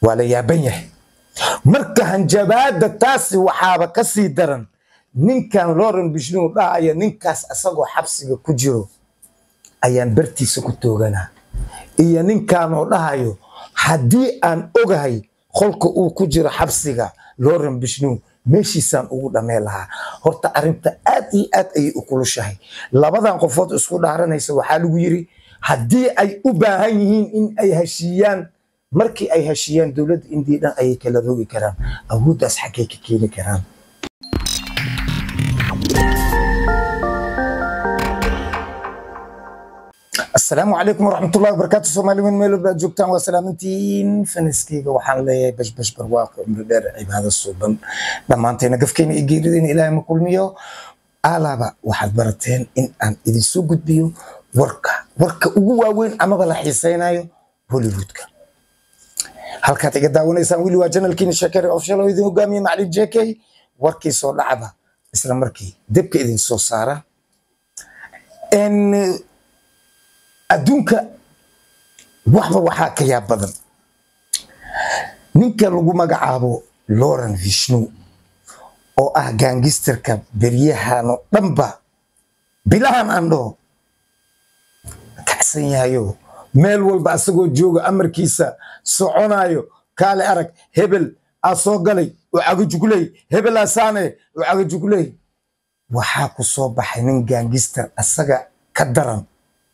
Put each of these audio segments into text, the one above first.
ولا يابنيه marka hanjabaada taasi waxaaba ka sii daran ninkan Lawrence Bishnu dhaaya ninkaas asagoo xabsiga ku jiro ayaan bartiisa ku tooganaa iyo ninkan oo dhahayo hadii aan ogahay qolka uu ku jiro xabsiga Lawrence Bishnu meeshiisaan ugu dhamee lahaa horta arinta aad iyo aad ay u kulushahay labadan qofood isku dhaaranaysa waxa lagu yiri hadii ay u baahan yihiin in ay heshiiyaan markii ay heshiiyaan dawladda India dhan ay kala rogi karaan awoodaas xaqay ka keeni karaan السلام عليكم ورحمة الله وبركاته سومالي من ميلو بجوكتان وسلامتين فنسكيغا وحان لي بش برواقع مردار عيب هذا الصوبان لما انتين قفكين إيجيرين إلهي مقول ميو آلابا واحد برتين إن أن إذن سوقت بيو وركا ugu waaweyn ama bala xiiseynayo Hollywoodka halka taga daawanaysan wili waa channelkiina Shakari Official oo idin hogaamiye Macallin JK warkii soo dhacba isla markii dibka idin soo saara in adduunka waxba waxa ka yaab badan ninka lagu magacaabo Lawrence Bishnu oo ah gangsterka beriyahan oo dhanba bilahan ando kacsan yahayo meel walba asagoo jooga amarkiisa soconayo kaale arag hebel asoo galay oo agajugulay hebel asaane oo agajugulay waxa ku soo baxay nin gangster asaga ka daran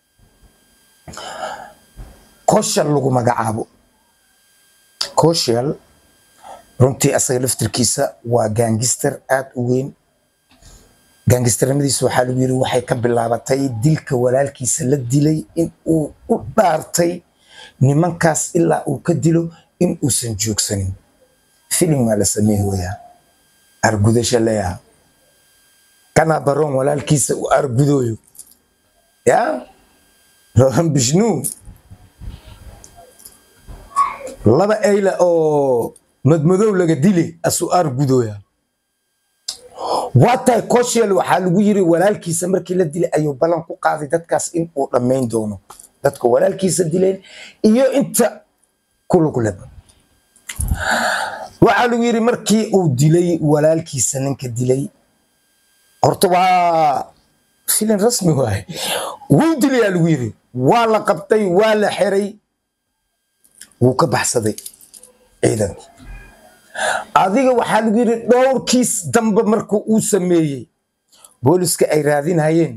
Koshal lagu magacaabo Koshal runtii asaga laftirkiisa waa gangster aad u weyn gangsternimadiisa waxa lagu yiri waxay ka bilaabatay dilka walaalkiisa la dilay in uu u dhaartay nimankaas ilaa uu ka dilo in uusan joogsanin filim la sameeyo argudasho leeyahay kana baroon walaalkiisa u argudooyo ya Lawrence Bishnu laba ayla oo madmadow laga dilay asu argudooya waata Koshal waxa lagu yiri walaalkiisa markii la dilay ayuu balan ku qaaday dadkaas in uu dhameyn doono dadka walaalkiisa dileen iyo inta kulugulaba waxa lagu yiri markii uu dilay walaalkiisa ninka dilay horta waa filim rasmi waay wuu dilay lagu yiri waa la qabtay waa la xiray wuu ka baxsaday ciidan adiga waxa lagu yiri dhowr kiis dambe markuu uu sameeyay booliska ay raadinayeen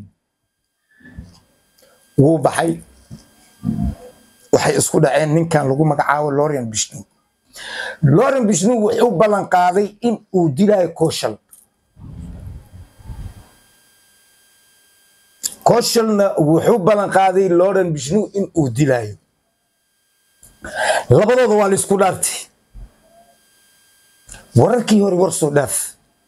wuu baxay waxay isku dhaceen ninkan lagu magacaabo Lawrence Bishnu Lawrence Bishnu wuxuu balan qaaday in uu dilay Koshal Koshalna wuxuu balan qaaday Lawrence Bishnu in uu dilayo labadooda waa la isku dhaartay wararkii hore war soo dhaaf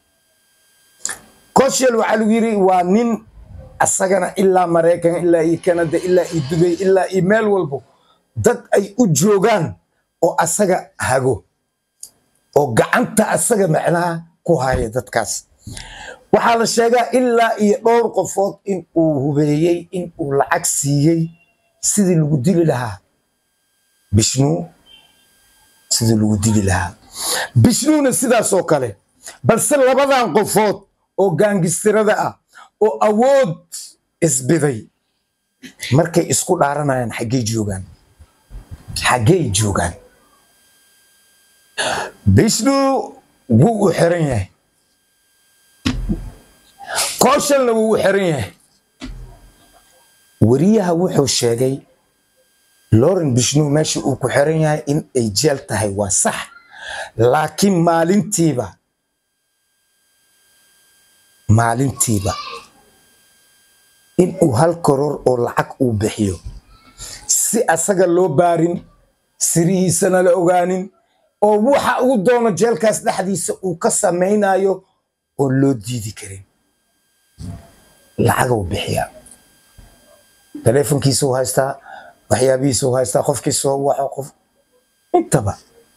Koshal waxa lagu yiri waa nin asagana ilaa Mareykan ilaa Canada ilaa Dubai ilaa email walbo dad ay u joogan oo asaga hago oo gacanta asaga macnaha ku haya dadkaas waxa la sheegaa ilaa iyo dhowr qofood in uu hubeeyay in uu lacag siiyay sidii lagu dili lahaa Bishnu sidii lagu dili lahaa Bishnuna sidaas oo kale balse labadan qofood oo gangsterada ah oo awood isbiday markay isku dhaaranayaan xagee joogan Bishnu wuu xiran yahay Koshalna wuu xiran yahay wariyaha wuxuu sheegay Lawrence Bishnu meesha uu ku xiran yahay in ay jeel tahay waa sax laakiin maalintiiba in uu 1 crore oo lacag uu bixiyo si asaga loo baarin sirihiisana la ogaanin oo waxa uu doono jeelkaas dhaxdiisa uu ka sameeynayo oo loo diidi karin lacag uu bixiya telefonkiisa uu haystaa waxyaabihiisa uu haystaa qofkiisa waxa qof intaba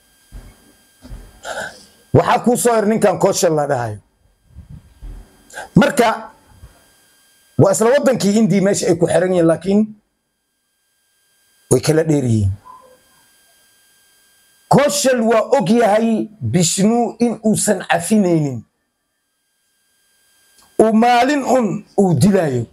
waxa ku soo ninkan Koshal la dhahayo marka waa isla wadankii India meesha ay ku xiran yihiin laakiin way kala dheeriyeen كوشل وأوكي هاي بشنو إن أوسن عفينين ومالين أن ودلايو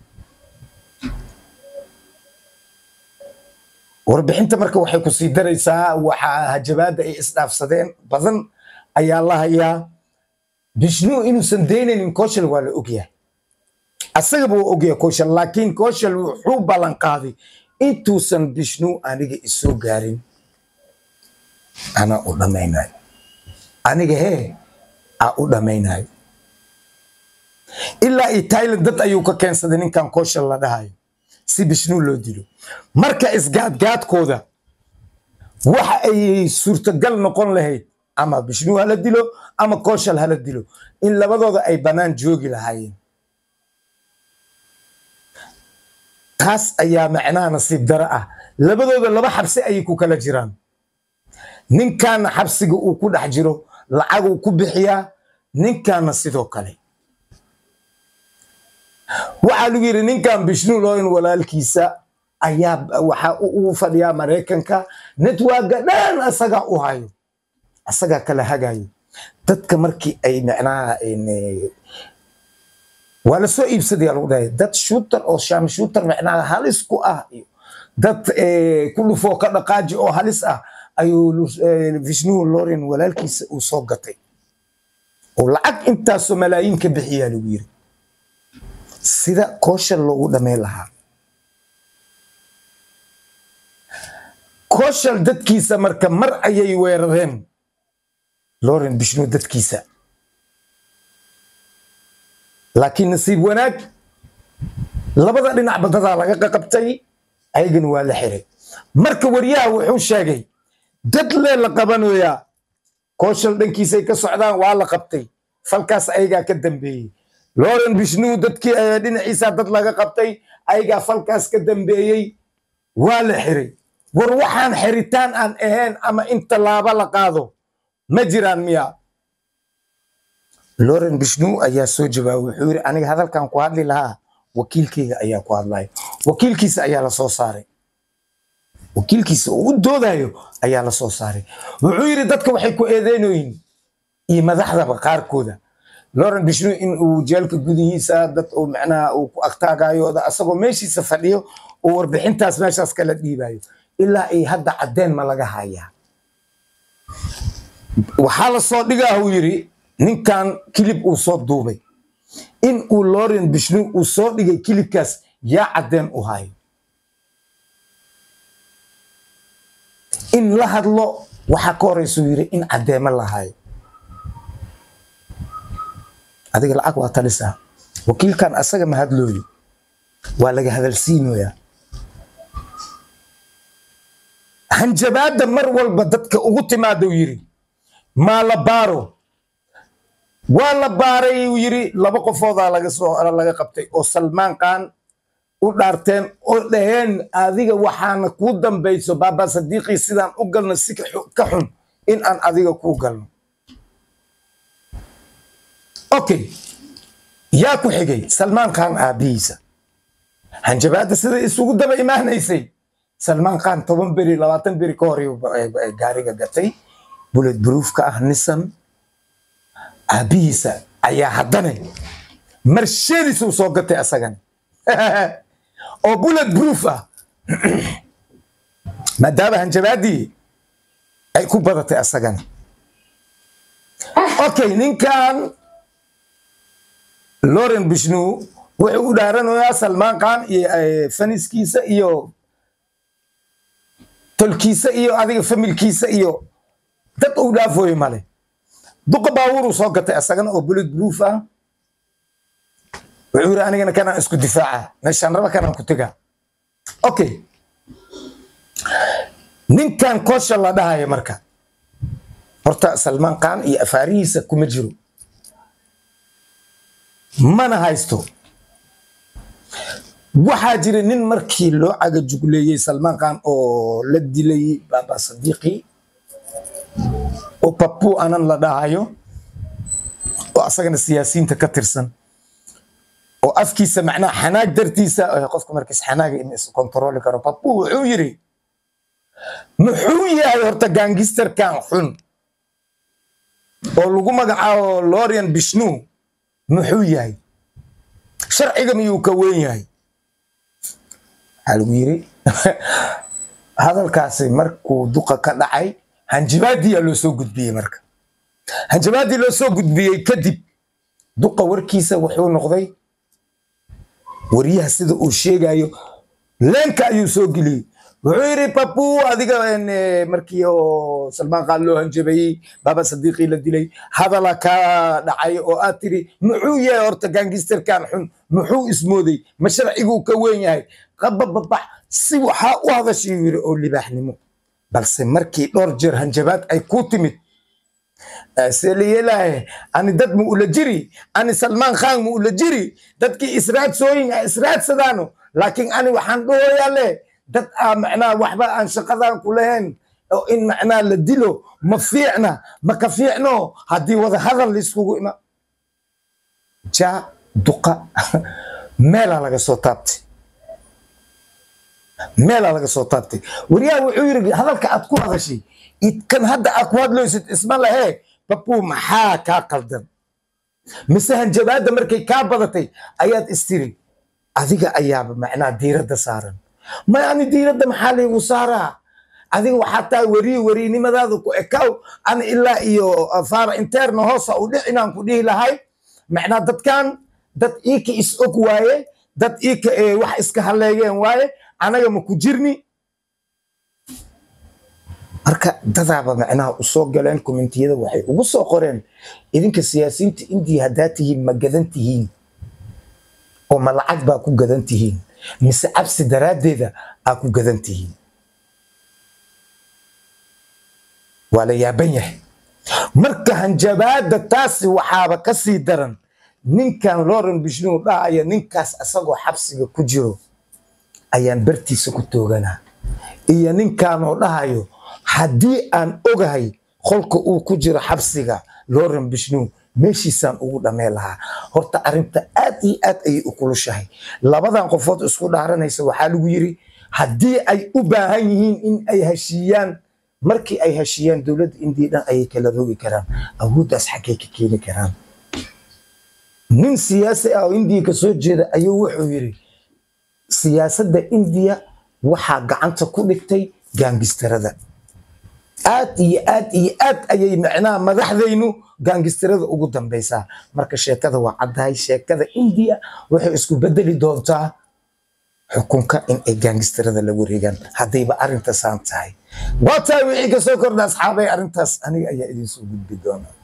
warbixinta marka waxay ku sii daraysaa waxa hajabaada ay isdhaafsadeen badan ayaa la hayaa bishnu inuusan deynaynin kooshal waa la ogyahay asaga buu ogyahay kooshal laakiin kooshal wuxuu ballan qaaday intuusan bishnu aniga isoo gaarin ana u dhamaynayo aniga u dhamaynayo ilaa Thailand dad ayuu ka keensaday ninkan kooshal la dhahayo si bishnu loo dilo marka isgaadgaadkooda waxa ay suurtagal noqon lahayd ama bishnu hala dilo ama kooshal hala dilo in labadooda ay banaan joogi lahaayeen taas ayaa macnaha nasiib dara ah labadooda laba xabsi ay ku kala jiraan ninkan xabsiga uu ku dhex jiro lacag uu ku bixiyaa ninkan sidoo kale waxa lagu yiri ninkan bishnu loo in walaalkiisa ayaa waxa uu fadhiyaa Mareykanka network dhan asaga u hayo asaga kala hagayo dadka markii ay macnaha wala soo iibsaday lagu dhahay dad shooter oo sham shooter macnaha halis ku ah dad kullu foo ka dhaqaaji oo halis ah ayuu bishnu lorin walaalkiisa uu soo gatay oo lacag intaas malaayiin ka bixiyaa lagu yiri sida kooshal loogu dhamay lahaa kooshal dadkiisa marka mar ayay weerareen loren bishnu dadkiisa laakiin nasiib wanaag labada dhinac badada laga qabtay ayagana waa la xiray marka wariyaha wuxuu sheegay dad la qabanaya kooshal dhankiisa ay ka socdaan waa la qabtay falkaas ayaga ka dambeeyay loren bishnu dadkii ay dhinaciisa dad laga qabtay ayaga falkaas ka dambeeyay waa la xiray war waxaan xiritaan aan ahayn ama inta laaba la qaado ma jiraan miya loren bishnu ayaa soo jawaabay wuxuu yiri aniga hadalkan ku hadli lahaa wakiilkayga ayaa ku hadlay wakiilkiisa ayaa la soo saaray wakiilkiisa uu doodayo ayaa la soo saaray wuxuu yiri dadka waxay ku eedeynooyin iyo madaxda qaarkooda loren bishnu in uu jeelka gudihiisa dad uu macnaha uu ku agtaagayo asagoo meeshiisa fadhiyo oo warbixintaas meeshaas kala dhiibayo ilaa ay hadda cadeen ma laga hayaa waxa la soo dhigaa uu yiri ninkan kilib uu soo duubay in uu loren bishnu uu soo dhigay kilibkaas yaa cadeen u hayo in la hadlo waxa ka horeysa yiri in cadeema la hayo adiga lacag waa talisa wakiilkan asaga ma hadlooyo waa laga hadalsiinaya hanjabaada mar walba dadka ugu timaado yiri ma la baaro waa la baaray yiri laba qofooda laga qabtay oo Salmaan Khan u dhaarteen oo dhaheen adiga waxaana ku dambayso Baba Sadiqi sidaan u galno si ka xun in aan adiga ku galno okay yaa ku xigay Salmaan Khan aabiisa hanjabaada sida isugu daba imaanaysay Salmaan Khan 10 beri 20 beri ka hor gaariga gatay bullet proof ka ah Nissan aabiisa ayaa haddana Mercedes uu soo gatay asagan oo bullet proof ah maadaama hanjabaadii ay ku badatay asagan okay ninkan loren bishnu wuxuu u dhaaranayaa Salmaan Khan iyo faniskiisa iyo tolkiisa iyo adiga familkiisa iyo dad uu dhaafooy male duqa baawur uu soo gatay asagana oo bullet proof ah wuxuu anigana kana isku difaaca meeshan raba kana ku taga okay ninkan kooshal la dhahayo marka horta Salmaan Khan iyo afaarihiisa kuma jiro mana haysto waxaa jira nin markii loo caga jugleeyay Salmaan Khan oo la dilay Baba Sadiqi oo papu anan la dhahayo oo asagana siyaasiyiinta ka tirsan oo afkiisa macna xanaag dartiisa qofka markiis xanaaga in is control karo papu wuxuu yiri muxuu yahay horta gaangisterkan xun oo lagu magacaabo Lorian Bishnu muxuu yahay sharciga miyuu ka weyn yahay halgu yiri hadalkaasi markuu duqa ka dhacay hanjabaadii loo soo gudbiyay marka hanjabaadii loo soo gudbiyay kadib duqa warkiisa wuxuu noqday wariyaha sida uu sheegayo leenka ayuu soo geliyay wuxuu yiri papu adiga markii oo Salman Khan loo hanjabayay baba Sadiqi la dilay hadala ka dhacay oo aad tiri muxuu yahay horta gaangisterkan xun muxuu ismooday ma sharcigu ka weyn yahay qababax si waxa u hadashay yiri oo libaaxnimo balse markii dhowr jeer hanjabaad ay ku timid سليلاه أنا دد مؤلجري أنا سلمان خان مؤلجري دد كي إسرات سوين إسرات سدانو لكن أنا وحندو يالله دد معنا وحبا أن شقدان كلهن أو إن معنا لديلو مفيعنا مكفيعنو هدي وذا هذا اللي سوقو إما جاء دقة ميلا لغا صوتابتي ميلا لغا صوتابتي وريا وعيري هذا الكأتكو هذا شيء كان هذا أكواد لو اسم الله هيك بابو محا كا قلدن مسهن جباد مركي كا بدتي ايات استري اديغا اياب معنا ديرده سارن ما يعني ديرده محالي وسارا اديغا حتى وري نمدادو كو اكاو انا الا iyo فار انترن هوسا او دحينان ku dhihi lahay macna dadkan dad iika is og waaye dad iika wax iska haleeyeen waaye anaga ma ku jirni marka dadaaba macnaha u soo galeen commentiyada waxay ugu soo qoreen idinka siyaasiyiinta India hadaatihiin ma gadantihiin oo ma lacag baa ku gadantihiin mise cabsi daraadeeda aa ku gadantihiin wala yaaban yahay marka hanjabaada taasi waxaaba ka sii daran ninkan Lorian Bishnu dhaaya ninkaas asagoo xabsiga ku jiro ayaan bartiisa ku tooganaa iyo ninkan oo dhahayo haddii aan ogahay qolka uu ku jiro xabsiga Lorian Bishnu meeshiisaan ugu dhamee lahaa horta arinta aad iyo aad ay u kulushahay labadan qofood isku dhaaranaysa waxaa lagu yiri haddii ay u baahan yihiin in ay heshiiyaan markii ay heshiiyaan dowladda India dhan ay kala rogi karaan awooddaas xagee ka keeni karaan nin siyaasi ah oo India ka soo jeeda ayuu wuxuu yiri siyaasadda India waxaa gacanta ku dhigtay gaangistarada aad iyo aad ayay macnaa madaxdaynu gaangistarada ugu dambaysaa marka sheekada waa caddahay sheekada India waxay isku bedeli doontaa xukunka in ay gaangistarada la wareegaan haddayba arrintaas aan tahay waa tahay wixii ka soo kordha asxaabay arrintaas aniga ayaa idin soo gudbi doona